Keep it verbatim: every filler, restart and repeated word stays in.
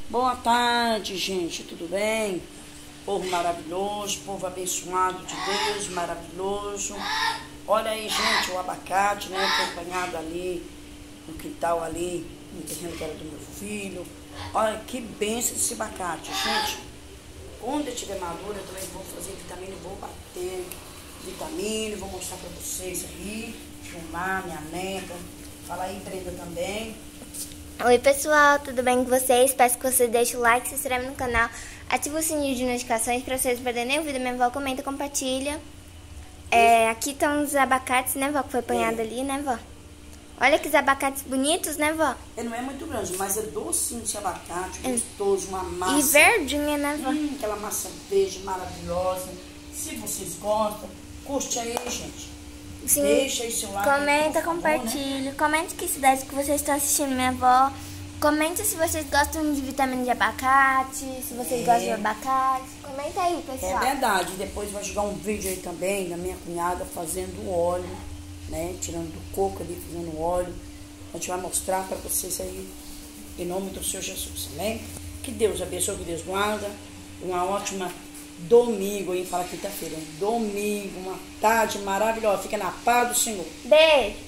Boa tarde, gente, tudo bem? Povo maravilhoso, povo abençoado de Deus, maravilhoso. Olha aí, gente, o abacate, né, foi apanhado ali no quintal ali, no terreno que era do meu filho. Olha que bênção esse abacate, gente. Quando eu estiver maduro, eu também vou fazer vitamina, vou bater vitamina, vou mostrar pra vocês aí, filmar minha neta. Fala aí, Brenda, também. Oi pessoal, tudo bem com vocês? Peço que você deixe o like, se inscreve no canal, ativa o sininho de notificações para vocês não perderem nenhum vídeo. Minha avó comenta, compartilha. É, aqui estão os abacates, né, vó? Que foi apanhado é. ali, né, vó? Olha que abacates bonitos, né, vó? Ele não é muito grande, mas é docinho esse abacate, é. gostoso, uma massa. E verdinha, né, vó? Hum, aquela massa verde maravilhosa. Se vocês gostam, curte aí, gente. Sim, deixa aí seu like. Comenta, favor, compartilha. Né? Comente que cidade que vocês estão assistindo, minha avó. Comente se vocês gostam de vitamina de abacate, se vocês é. gostam de abacate. Comenta aí, pessoal. É verdade. Depois vai jogar um vídeo aí também da minha cunhada fazendo óleo, né? Tirando do coco ali, fazendo óleo. A gente vai mostrar para vocês aí, em nome do Senhor Jesus, amém? Que Deus abençoe, que Deus guarda. Uma ótima domingo, hein? Fala quinta-feira, hein? Domingo, uma tarde maravilhosa. Fica na paz do Senhor. Beijo.